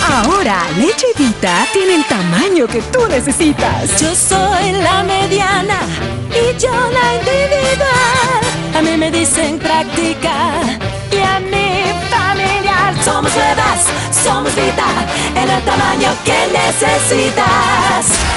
Ahora, Leche Vita tiene el tamaño que tú necesitas. Yo soy la mediana y yo la individual. A mí me dicen práctica y a mí familiar. Somos nuevas, somos Vita, en el tamaño que necesitas.